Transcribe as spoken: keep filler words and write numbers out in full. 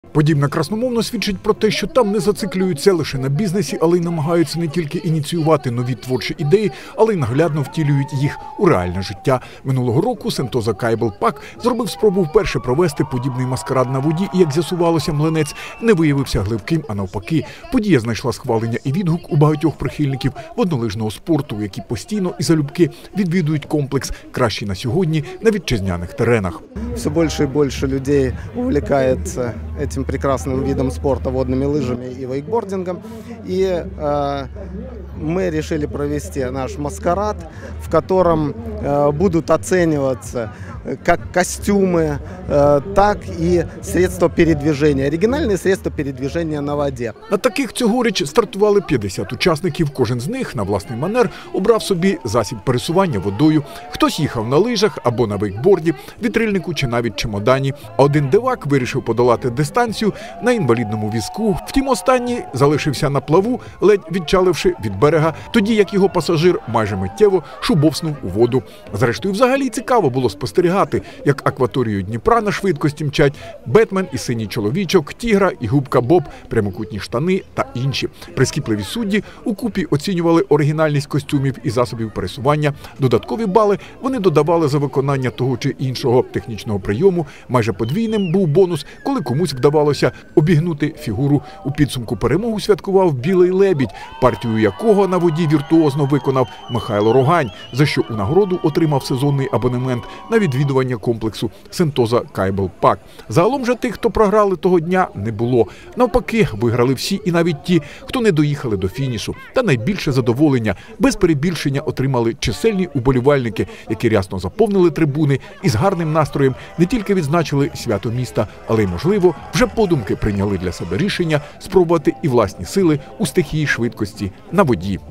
Подібне красномовно свідчить про те, що там не зациклюються лише на бізнесі, але й намагаються не тільки ініціювати нові творчі ідеї, але й наглядно втілюють їх у реальне життя. Минулого року Сентоза Кайбл Пак зробив спробу вперше провести подібний маскарад на воді, і, як з'ясувалося, млинець не виявився гливким, а навпаки. Подія знайшла схвалення і відгук у багатьох прихильників воднолижного спорту, які постійно і залюбки відвідують комплекс, кращий на сьогодні на вітчизняних теренах. Все більше і більше людей увлекається цим прекрасным видом спорта, водными лыжами и вейкбордингом. И э, мы решили провести наш маскарад, в котором э, будут оцениваться как костюмы, э, так и средства передвижения, оригинальные средства передвижения на воде. На таких цьогоріч стартували п'ятдесят учасників. Кожен з них на власний манер обрав собі засіб пересування водою. Хтось їхав на лижах або на вейкборді, вітрильнику чи навіть чемодані. А один дивак вирішив подолати дистанцію на інвалідному візку. Втім, останній залишився на плаву, ледь відчаливши від берега, тоді як його пасажир майже миттєво шубовснув у воду. Зрештою, взагалі цікаво було спостерігати, як акваторію Дніпра на швидкості мчать Бетмен і синій чоловічок, Тігра і губка Боб, прямокутні штани та інші. Прискіпливі судді укупі оцінювали оригінальність костюмів і засобів пересування. Додаткові бали вони додавали за виконання того чи іншого технічного прийому. Майже подвійним був бонус, коли комусь вдавалося обігнути фігуру. У підсумку перемогу святкував «Білий лебідь», партію якого на воді віртуозно виконав Михайло Рогань, за що у нагороду отримав сезонний абонемент на відвідування комплексу Сентоза Кайбл Пак. Загалом же тих, хто програли того дня, не було. Навпаки, виграли всі, і навіть ті, хто не доїхали до фінішу. Та найбільше задоволення, без перебільшення, отримали чисельні уболівальники, які рясно заповнили трибуни і з гарним настроєм не тільки відзначили свято міста, але й, можливо, вже подумки прийняли для себе рішення спробувати і власні сили у стихії швидкості на воді.